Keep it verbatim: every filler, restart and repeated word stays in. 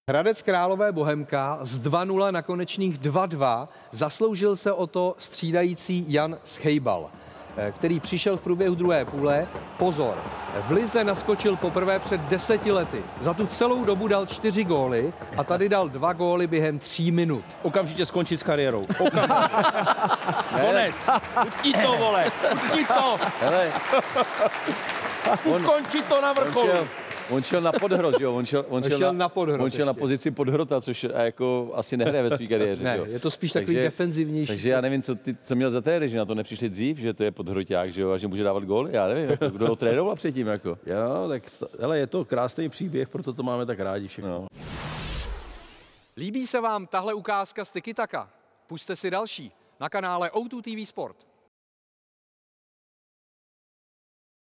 Hradec Králové Bohemka z dva nula na konečných dva dva zasloužil se o to střídající Jan Schejbal, který přišel v průběhu druhé půle. Pozor, v lize naskočil poprvé před deseti lety. Za tu celou dobu dal čtyři góly a tady dal dva góly během tří minut. Okamžitě skončit s kariérou. Okamžitě. Konec. Utí to, vole. Utí to. Hele. Ukončí to na vrcholu. On šel na podhrot, jo? On šel, on šel, šel na, na podhrot on šel na ještě. pozici podhrota, což jako asi nehraje ve svý kariéře. Ne, jo? je to spíš takový takže, defenzivnější. Takže já nevím, co, ty, co měl za té, že na to nepřišli dřív, že to je podhroťák, že jo, a že může dávat góly. Já nevím, jako, kdo ho trénoval předtím. Jako. Jo, tak hele, je to krásný příběh, proto to máme tak rádi všechno. No. Líbí se vám tahle ukázka z Tiki Taka? Pusťte si další na kanále O dva T V Sport.